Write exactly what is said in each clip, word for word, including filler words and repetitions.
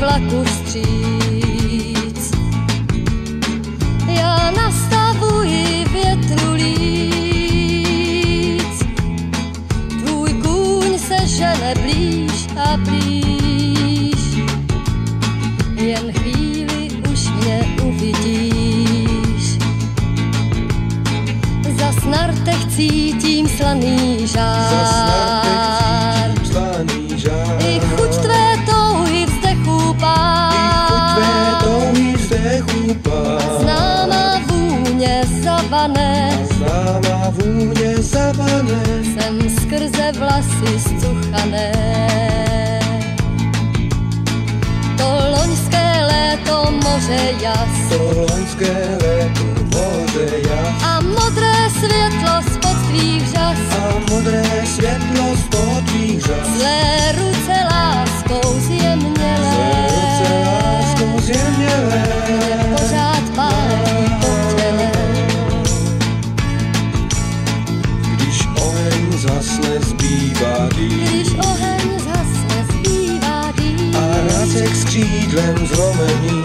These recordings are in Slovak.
vlaku vstříc. Já nastavuji větru líc, tvůj kůň se žene blíž a blíž, jen chvíli už mě uvidíš. Za snartech cítím slaný žár, i chuť tvé touhy vzdechů pár, známá vůně zavané, jsem skrze vlasy zcuchané. To loňské léto moře jas, a modré světlo spod tvých žas, zlé ruce láskou zjemnělé, pořád pálí po těle. Když oheň zhasne, zbývá dým, Když oheň zhasne, zbývá dým, a racek s křídlem zlomený,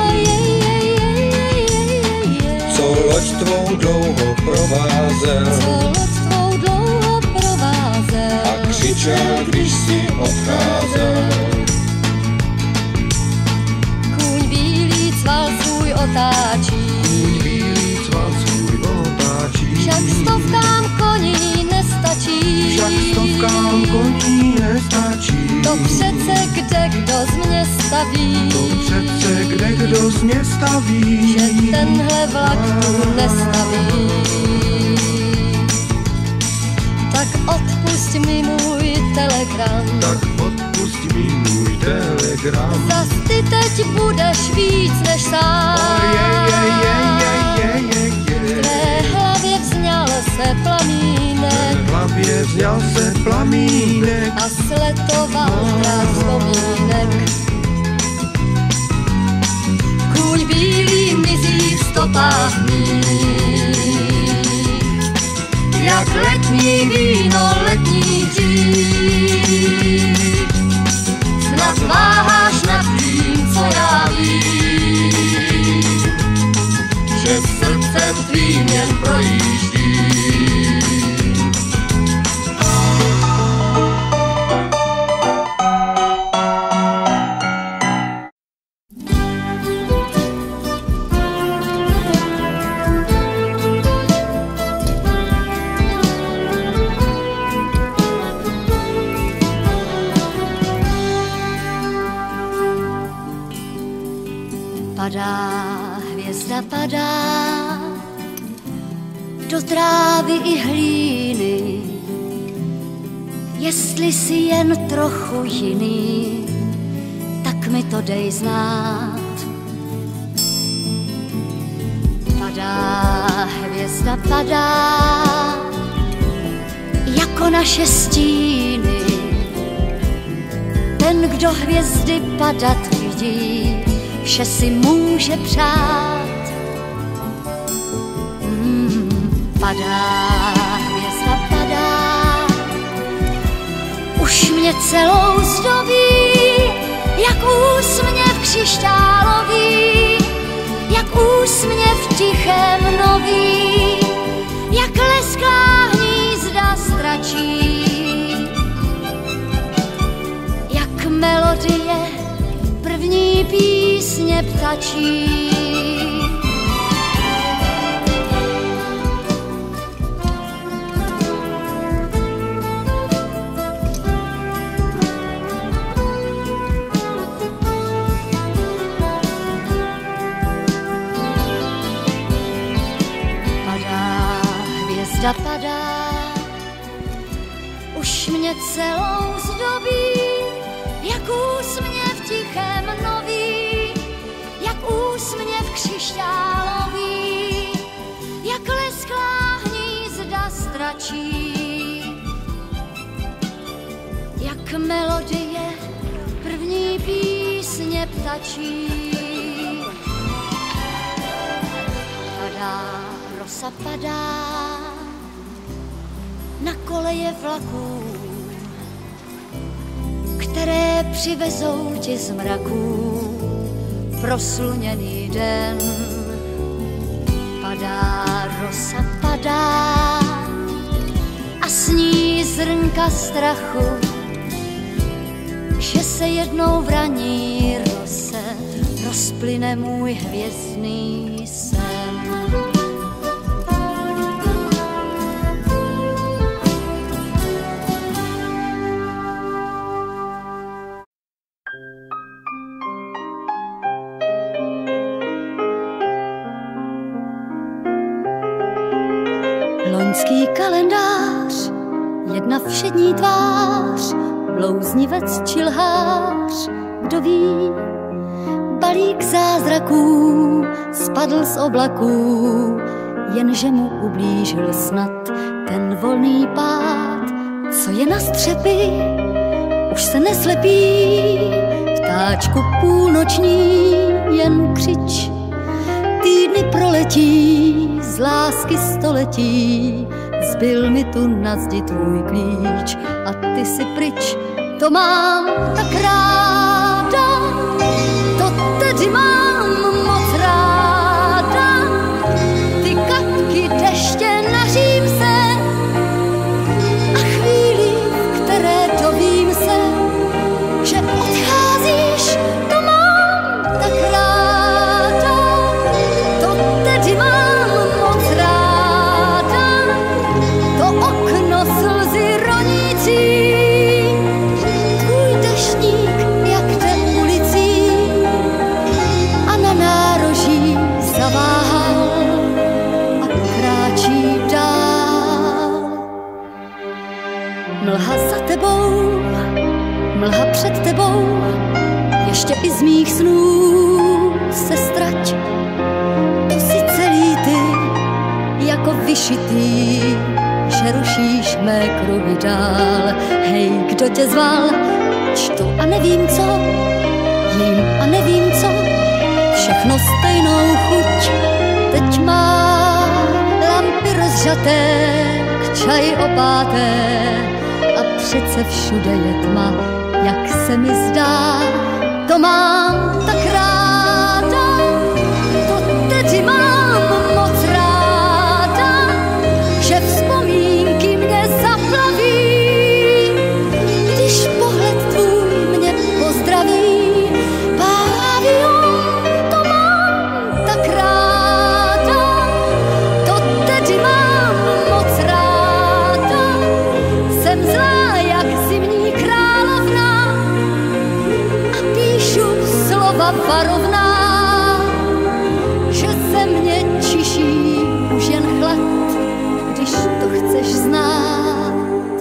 co loď tvou dlouho provázel, co loď tvou dlouho provázel, a křičel, když si odcházel. Kůň bílý cval svůj otáčí, však stovkám koní nestačí, koní nestačí. to přece kde kdo z mě staví, To přece kde kdo z mě staví, že tenhle vlak tu nestaví. Tak odpusť mi můj telegram, tak odpusť mi můj telegram. zas ty teď budeš víc než sám. V tvé hlavě vzňal se plamínek, V hlavě vzňal se plamínek a sletoval krát vzpomínek. Kůň bílý mizí v stopách mých, jak letní víno, letní hřích. Snad váháš nad tím, co já vím, že srdcem tvým jen projíždím. Padá, hvězda padá do trávy i hlíny, jestli jsi jen trochu jiný, tak mi to dej znát. Padá, hvězda padá jako naše stíny, ten, kdo hvězdy padat vidí, vše si může přát. Mm, padá, hvězda padá, už mě celou zdobí, jak úsměv křišťálový, jak úsměv tichém nový, jak lesklá hnízda stračí, jak melodie první písně ptačí. Padá, hvězda padá, už mě celou zdobí, jak úsměv tichém nový, jak úsměv křišťálový, jak lesklá hnízda stračí, jak melodie první písně ptačí. Padá, rosa padá na koleje vlaků, které přivezou ti z mraků prosluněný den. Padá rosa, padá a sní zrnka strachu, že se jednou v ranní rose rozplyne můj hvězdný sen. Loňský kalendář, jedna všední tvář, blouznivec či lhář, kdo ví, balík zázraků spadl z oblaků, jenže mu ublížil snad ten volný pád. Co je na střepy, už se neslepí, ptáčku půlnoční jen křič. Týdny proletí, z lásky století, zbyl mi tu na zdi tvůj klíč a ty si pryč. To mám tak ráda, to tedy mám moc ráda. Ty kapky deště na římse a chvíli, v které dovím se, že odcházíš, to mám tak ráda. To tedy mám moc ráda, to okno slzy ronící, mlha za tebou, mlha před tebou, ještě i z mých snů se ztrať. To si celý ty, jako vyšitý, že rušíš mé kruhy dál. Hej, kdo tě zval? Čtu a nevím co, jím a nevím co, všechno stejnou chuť. Teď má lampy rozžaté, k čaji opáté, přece všude je tma, jak se mi zdá. To mám tak ráda, to tedy mám moc ráda, že vzpomínky mě zaplaví, když pohled tvůj mě pozdraví. Pavion, to mám tak ráda, to tedy mám moc ráda, jsem zlá varovná, že se mě čiší už jen chlad, když to chceš znát.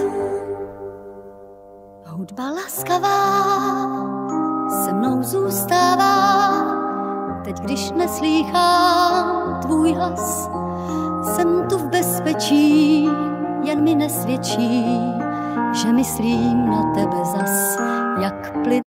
Hudba laskavá se mnou zůstává, teď když neslýchám tvůj hlas, jsem tu v bezpečí, jen mi nesvědčí, že myslím na tebe zas, jak plyn.